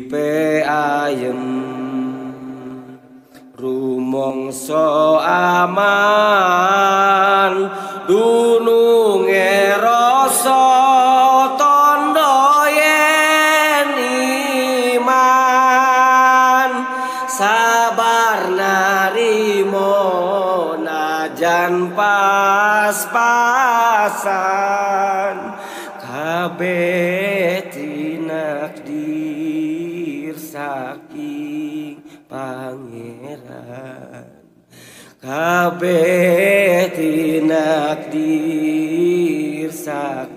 uripe ayem rumangsa aman dununge rasa tandha yen iman sabar narimo najan pas-pasan kabeh tinakdir saking pangeran kabeh tinakdir saking